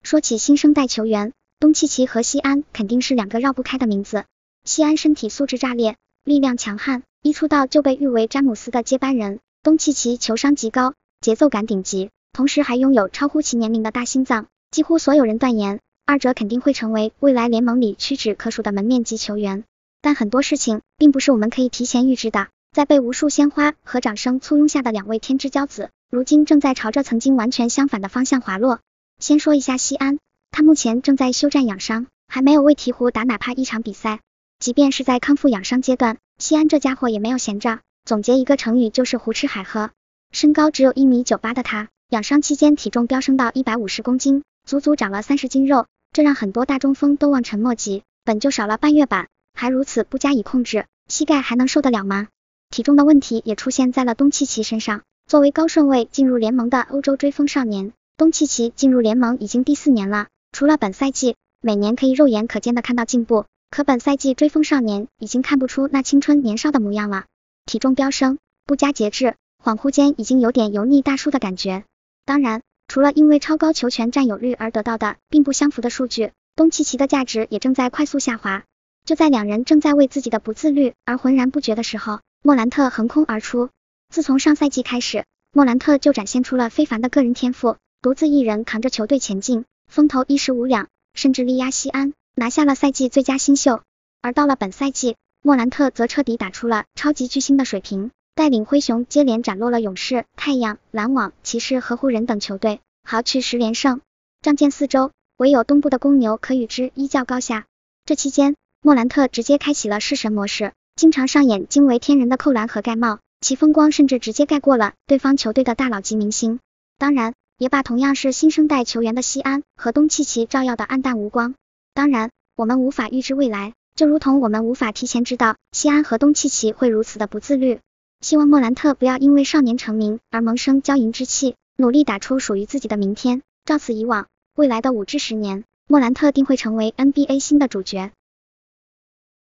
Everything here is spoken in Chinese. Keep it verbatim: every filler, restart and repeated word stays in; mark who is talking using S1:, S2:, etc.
S1: 说起新生代球员，东契奇和西安肯定是两个绕不开的名字。西安身体素质炸裂，力量强悍，一出道就被誉为詹姆斯的接班人。东契奇球商极高，节奏感顶级，同时还拥有超乎其年龄的大心脏，几乎所有人断言，二者肯定会成为未来联盟里屈指可数的门面级球员。但很多事情并不是我们可以提前预知的，在被无数鲜花和掌声簇拥下的两位天之骄子，如今正在朝着曾经完全相反的方向滑落。先说一下西安，他目前正在休战养伤，还没有为鹈鹕打哪怕一场比赛。即便是在康复养伤阶段，西安这家伙也没有闲着，总结一个成语就是胡吃海喝。身高只有一米九八的他，养伤期间体重飙升到一百五十公斤，足足长了三十斤肉，这让很多大中锋都望尘莫及。本就少了半月板，还如此不加以控制，膝盖还能受得了吗？体重的问题也出现在了东契奇身上。作为高顺位进入联盟的欧洲追风少年，东契奇进入联盟已经第四年了，除了本赛季每年可以肉眼可见的看到进步，可本赛季追风少年已经看不出那青春年少的模样了。体重飙升，不加节制，恍惚间已经有点油腻大叔的感觉。当然，除了因为超高球权占有率而得到的并不相符的数据，东契奇的价值也正在快速下滑。就在两人正在为自己的不自律而浑然不觉的时候，莫兰特横空而出。自从上赛季开始，莫兰特就展现出了非凡的个人天赋，独自一人扛着球队前进，风头一时无两，甚至力压西安，拿下了赛季最佳新秀。而到了本赛季，莫兰特则彻底打出了超级巨星的水平，带领灰熊接连斩落了勇士、太阳、篮网、骑士和湖人等球队，豪取十连胜。仗剑四周，唯有东部的公牛可与之一较高下。这期间，莫兰特直接开启了弑神模式，经常上演惊为天人的扣篮和盖帽，其风光甚至直接盖过了对方球队的大佬级明星。当然，也把同样是新生代球员的西安和东契奇照耀的暗淡无光。当然，我们无法预知未来，就如同我们无法提前知道西安和东契奇会如此的不自律。希望莫兰特不要因为少年成名而萌生骄淫之气，努力打出属于自己的明天。照此以往，未来的五至十年，莫兰特定会成为 N B A 新的主角。